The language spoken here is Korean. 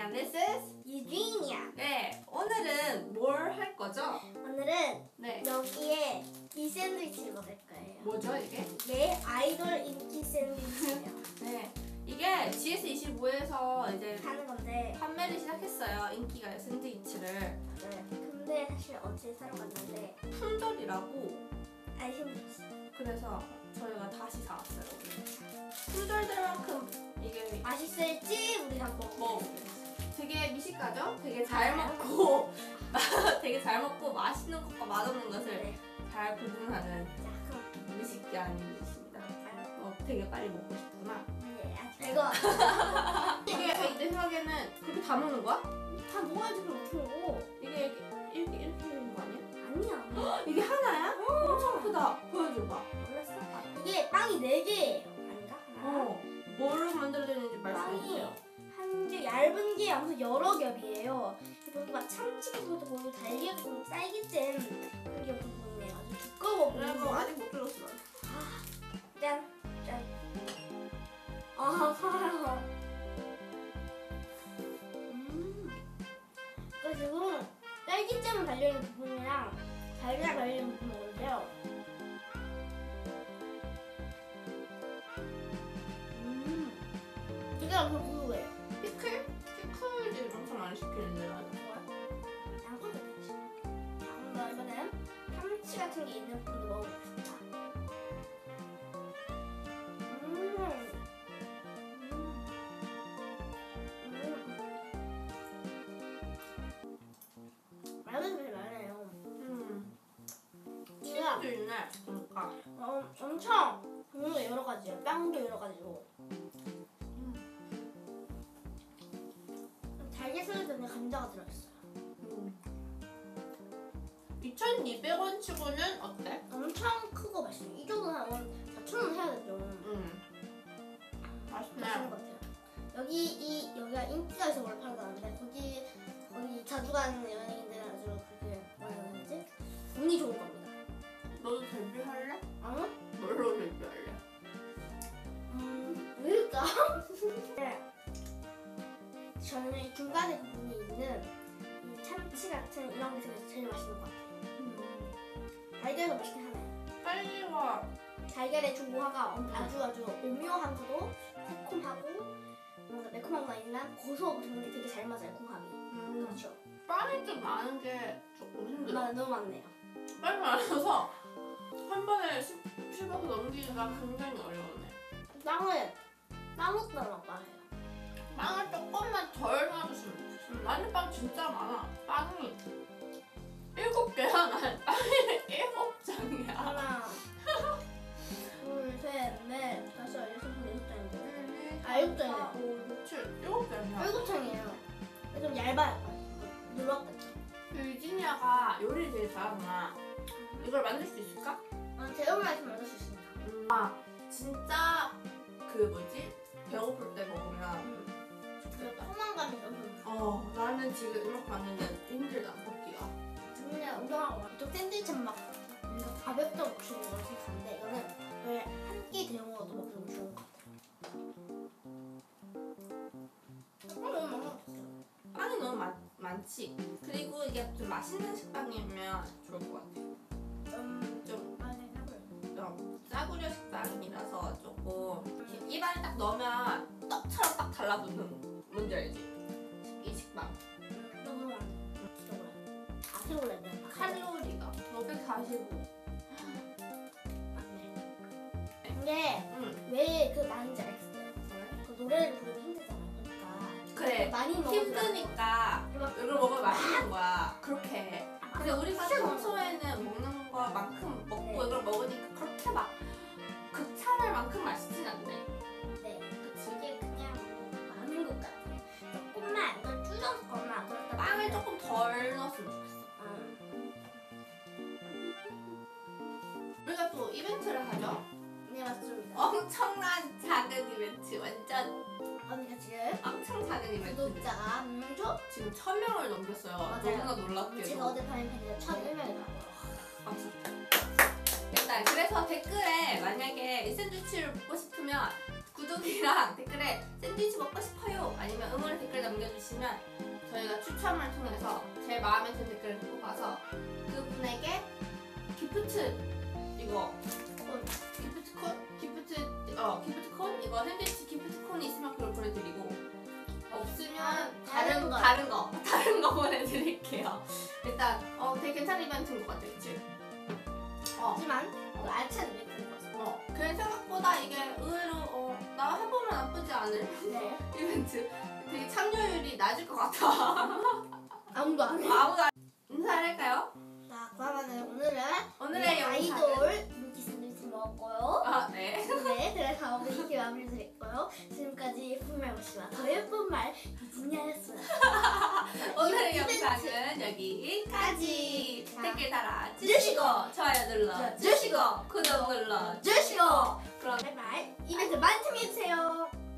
this is 유진이야. 네, 오늘은 뭘 할 거죠? 오늘은 네. 여기에 이 샌드위치를 먹을 거예요. 뭐죠 이게? 내 아이돌 인기 샌드위치예요. 네, 이게 GS25에서 이제 하는 건데. 판매를 시작했어요. 인기가 샌드위치를. 네. 근데 사실 어제 사러 갔는데 품절이라고. 아이 샌드위치. 그래서 저희가 다시 사왔어요. 품절들만큼 이게 맛있을지 우리 한번 먹어보겠습니다. 되게 미식가죠? 되게 잘 먹고 되게 잘 먹고 맛있는 것과 맛없는 것을 네. 잘 구분하는 자, 그럼 미식가님이십니다. 되게 빨리 먹고 싶구나. 네, 이거 이게 내 생각에는 그렇게 다 먹는 거야? 다 먹어야지 그럼 어떻게 먹어? 이게 이렇게 되는 거 아니야? 아니야. 이게 하나야? 엄청 크다. 보여줘봐. 몰랐어? 이게 빵이 4개예요. 아닌가? 하나. 뭘로 만들어졌는지 말씀해주세요. 빵이 한개 얇은 게 아무튼 여러 겹이에요. 여기 막 참치도 보이고 달걀도 좀 딸기잼 그런 게 보이네요. 아주 두꺼워 그래, 보이고. 뭐 아직 못 들었어. 짠, 짠. 아, 살아요. 그리고 딸기잼 달려있는 부분이랑 달걀 달려있는 부분이 있는데요. 이게 엄청 고소해요. 피클? 피클들 엄청 많이 시키는데 나는. 양파도 되지. 자, 이번엔 참치 같은 게 있는 부분도 먹어봅시다. 말도 되게 많아요. 이거 치즈도 있네. 그러니까. 엄청 종류가 여러 가지예요. 빵도 여러 가지고. 달걀 샐러드에 감자가 들어있어요. 2,200원 치고는 어때? 엄청 크고 맛있어요. 이 정도는 한 4,000원 해야 되죠. 맛있네. 맛있는 것 같아요. 여기가 인기가 있어서 뭘 팔아가는데 거기 자주 가는 연예인들은 아주 그게 뭐라 해야 되지? 운이 좋은 겁니다. 너도 데뷔할래? 응? 뭘로 데뷔할래? 왜일까? 네. 저는 이 중간에 부분이 있는 이 참치 같은 이런 게 되게 제일 맛있는 것 같아요. 달걀도 맛있긴 하네요. 빨리와 달걀의 조화가 아주 오묘하고도 새콤하고 뭔가 매콤한 거 아니지만 고소하고 그런 게 되게 잘 맞아요. 궁합이. 그렇죠. 빵이 좀 많은 게 조금 힘들어. 너무 많네요. 빵이 많아서 한 번에 씹어서 넘기기가 굉장히 어려우네. 빵을 따로 빵이에요. 빵을 조금만 덜 넣어줬으면 좋겠어. 나는 빵 진짜 많아. 빵이 7개야. 난 빵이 7장이야. 하나, 둘, 셋, 넷, 다섯, 여섯, 일곱 장인데. 아, 7장이네. 5, 6, 7, 7장이야. 7장이에요. 좀 얇아요. 누렇겠죠. 유진이가 요리를 되게 잘하구나. 이걸 만들 수 있을까? 제어만 만들 수 있습니다. 진짜 그 뭐지? 배고플 때 먹으면 좋겠다. 포만감이 너무 나는 지금 이렇게 왔는데 힘들다 먹기가. 그냥 우동하고 또 샌드위치는 막 뭔가 가볍게 먹을 수 있는 걸 생각하는데 이거는 왜 한 끼 데워도 먹기 너무 좋은 것 같아요. 너무 많았어요. 빵이 너무 많지. 그리고 이게 좀 맛있는 식빵이면 좋을 것 같아. 좀 싸구려 식빵이라서 조금 입안에 딱 넣으면 떡처럼 딱 달라붙는. 뭔지 알지? 이 식빵. 너무 많아요. 다 키로래. 칼로리가 545. 맞네. 근데 왜 그 많은지 알겠어요. 그 노래를 부르기 힘들잖아요. 그러니까 그래. 많이 먹으면 힘드니까 이걸 먹으면 맛있는 거야. 그렇게. 근데 우리가 진짜 평소에는 먹는 거만큼 먹고 네. 이걸 먹으니까 그렇게 막 극찬할 만큼 맛있진 않네. 네, 그치. 이게 그냥 많은 것 같아요. 조금만 이걸 줄여서거나 그렇다. 빵을 조금 덜 넣었으면 좋겠어. 우리가 또 이벤트를 하죠? 네, 맞습니다. 엄청난 작은 이벤트. 완전 언니가 지금 엄청 작은 이벤트. 구독자가 지금 1,000명을 넘겼어요. 맞아요. 너무나 놀랍게도. 제가 어제 발표했는데 1,001명이더라고요. 박수. 일단 그래서 댓글에 만약에 이 샌드위치를 먹고 싶으면 구독이랑 댓글에 샌드위치 먹고 싶어요 아니면 응원의 댓글 남겨주시면 저희가 추첨을 통해서 제일 마음에 드는 댓글을 뽑아서 그분에게 기프트 이거 기프트콘 이거 샌드위치 기프트콘이 있으면 그걸 보내드리고 없으면 다른 거 보내드릴게요. 일단 되게 괜찮은 이벤트인 것 같아, 그치? 하지만 알찬 이벤트인 것 같습니다. 그냥 생각보다 이게 의외로 나 해보면 나쁘지 않을 네. 이벤트. 되게 참여율이 낮을 것 같아. 아무도 안 해. 인사를 할까요? 자, 그러면은 오늘의 아이돌 물티 샌드위치 먹었고요. 네. 네, 그래서 오늘 이렇게 마무리드렸고요. 지금까지 예쁜 말 모시와 더 예쁜 말 이진이었습니다. 오늘의 영상은 여기까지. 자, 댓글 달아주시고 좋아요 눌러주시고 구독 눌러주시고 그럼 바이바이. 이벤트 많이 참여해주세요.